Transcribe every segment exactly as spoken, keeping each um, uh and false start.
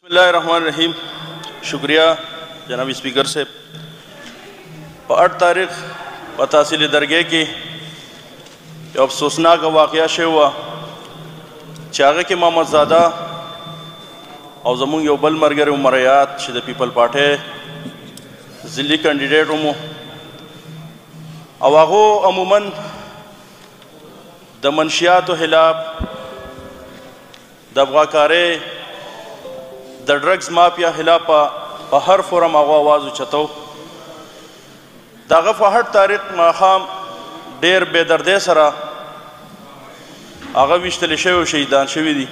बिस्मिल्लाहिर्रहमानिर्रहीम। शुक्रिया जनाब स्पीकर से। आठ तारीख व तहसील दरगे की अफसोसनाक वाक़या शे हुआ चागे के मोहम्मदजादा और जमूंग यो बल मरगर मरयात द पीपल पार्टी ज़िली कैंडिडेट हूँ अवागो अमूमन द मंशियात खिलाफ दबगाकारे द ड्रग्स माफिया खिलाफ पर हर फोरम आगो आवाज़ उचतो दागा फहट तारीख माखाम डेर बेदर्दे सरा आगा विश्तल शव शहीदान शवी दी।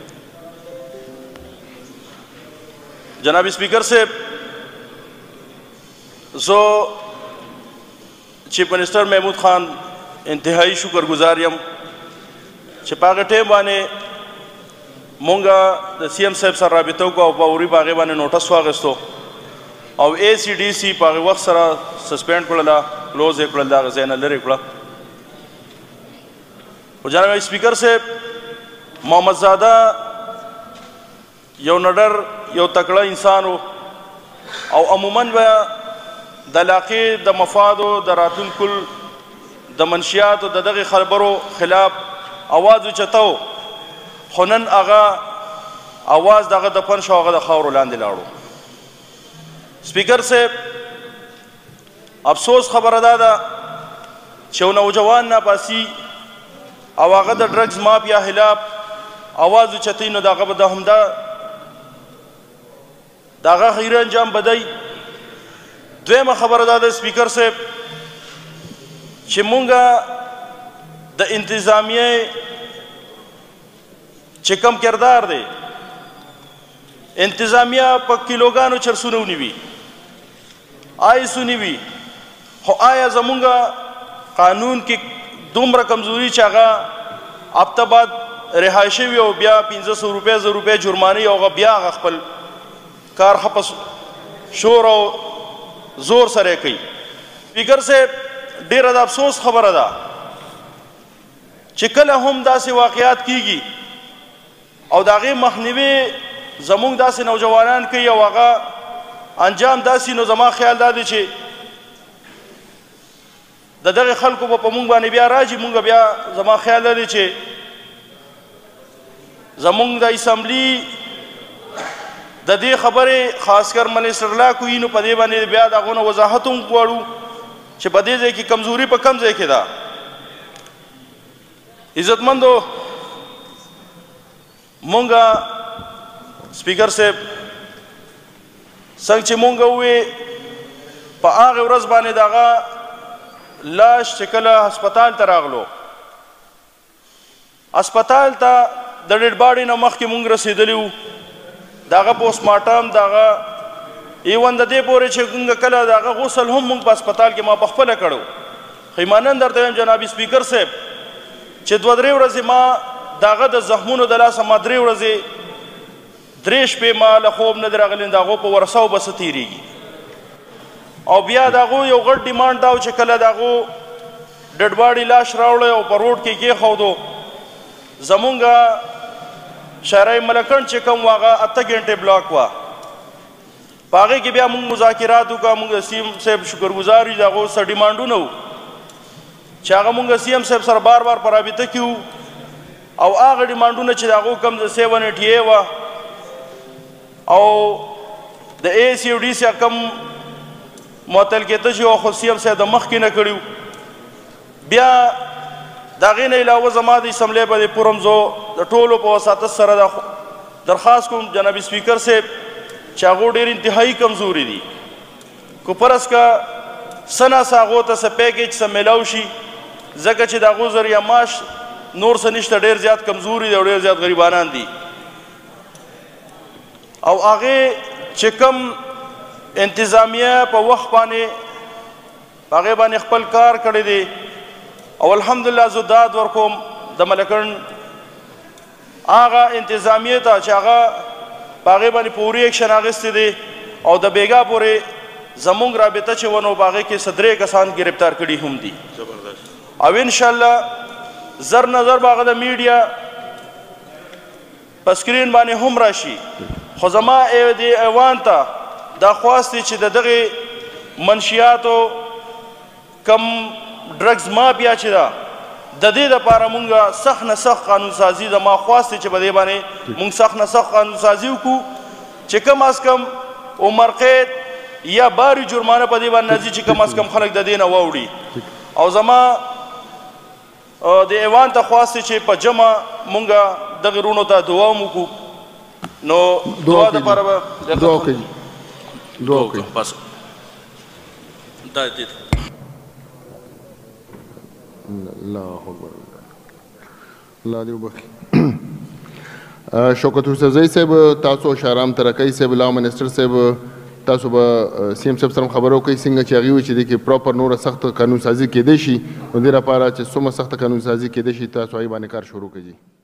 जनाब स्पीकर से जो चीफ मिनिस्टर महमूद खान इंतहाई शुक्रगुजार यम छिपागे टेम बाने मोंगा द सी एम साहब सर राबितों को पावरी बागे बाने नोटिस वागस्तो और ए सी डी सी पागे वक्त सरा सस्पेंड कड़ला क्लोज है कड़ला गज़ैन लरे कड़ा। जनाब स्पीकर से मोहम्मदजादा यो नडर यो तकड़ा इंसान हो और अमूमन व दलाक़े द मफादो द रातुल कुल द मंशियात द दगे खबरों खिलाफ आवाज़ उचताओ खुनन आगा आवाज़ दागा दफन शो आगा दखावर लांदे लाड़ो। स्पीकर से अफसोस खबर अदा छो नौजवान ना पासी आवागा द ड्रग्स माफिया खिलाफ आवाज़ उचती नो दागा बदा हमदा दागा खीर अंजाम बदई। द्वेम खबर अदा स्पीकर से चिमुंगा द इंतज़ामिया चिकम किरदार दे इंतज़ामिया पक्की लोगानो चर सुनौनी भी आय सुनी भी हो आया जमुंगा कानून की दुमरा कमजोरी चागा अब तबाद रिहायशी भी हो ब्या पिंजा सौ रुपये सौ रुपये जुर्मानी होगा ब्या अखपल कार खपस शोर और जोर सरे कई। स्पीकर से डेर अदा अफसोस खबर अदा चिकल हम दासे वाक़यात कीगी और दागे मखनवे जमुंग दासे नौजवान के वागा अंजाम दासी नो जमा ख्याल दादे छे ददगे खल को पमुंग बाने ब्या राजी मुंगा ब्या जमा ख्याल दादे छे जमुंग दा असम्बली ददे खबरे खासकर मनिस्टरला कोई नो पदे बाने ब्या दागो नो वजाहतों वाड़ू छे बदे जे की कमजोरी पर कम जे के दा इज्जतमंदो मोंगा स्पीकर से संग चे मोंगा हुए पा आगे वरस बाने दागा लाश चकला अस्पताल तरागलो अस्पताल ता द डेड बॉडी न मख के मुंग रसीदलिउ दागा पोस्टमार्टम दागा एवन दे पोरे छे गुंगा कला दागा गुसल हम मुंग अस्पताल के मा बखपल कड़ो खैमानन दरते जनाब स्पीकर से चे द्वदरे वरस मा दागा द जख्मों दला समाद्रे वरजे द्रेश पे माल खूब नजर अगलिन दागो पर वरसाव बस तीरेगी और बिया दागो यो गढ़ डिमांड दाव चकला दागो डेड बॉडी लाश रावड़े और परोड के के खो दो जमुंगा शहर मलकन चिकम वागा अत्ता घंटे ब्लॉक हुआ पागे के बिया मुंग मुजाकिरात का मुंग सीएम से शुक्रगुजार दागो सर डिमांडू न चागा मुंग सीएम से सर बार बार पर अभी तक क्यों और आगे डिमांडू न चिदागो कम सेवन एटी ए वा और द ए सी डी से कम मोतल के तजो खुद सी एम से द मख की न करियो ब्या दागे ने अलावा जमात असम्बली पर पुरम जो द टोलो पर वसात सर दरख्वास्त को जनाब स्पीकर से चागो डेर इंतहाई कमजोरी दी को परस का सना सागो तस पैकेज से मिलाउशी जगह चिदागो जरिया माश नूर से निश्ता डेर ज्यादा कमजोरी दे डेर ज्यादा गरीबाना दी और आगे चिकम इंतज़ामिया पर वक्त पाने आगे बाने खपल कार करे दे और अल्हम्दुलिल्लाह जो दाद वर्को दमलकन आगा इंतज़ामिया था चागा बागे बाने पूरी एक्शन आगे से दे और द बेगा पूरे जमुंग राबिता चे वनो बागे के सदरे कसान गिरफ्तार करी हम दी अब इंशाल्लाह जर नजर बागदा मीडिया स्क्रीन बाने हम राशि خو زما دې ایوان ته دا خواست دی چې د دغې منشیاتو کم ډرګز مافیا چې ده د دې دپاره مونږ سخت نه سخت قانون سازي زما خواست دی چې په دې باندې مونږ سخت نه سخت قانون سازي وکړو چې کم از کم عمر قید یا باری جرمانه په دې باندې راځي چې کم از کم خلک د دې نه واوړي او زما د ایوان ته خواست دی چې په جمع مونږ دغې وروڼو ته دعا وکړو نو دعا دپاره به دعا کوي دعا کوي بس دا دې الله اکبر الله دې وبخښي شوکت یوسفزئی صاحب تاسو شهرام ترکی صاحب لا منسټر صاحب تاسو به سی ایم صاحب سره خبرو کوي څنګه چې هغې وایي چې دې کې پراپر نوره سخته قانون سازي کېدی شي نو دې لپاره چې څومره سخته قانون سازي کېدی شي تاسو هغې باندې کار شروع کړئ.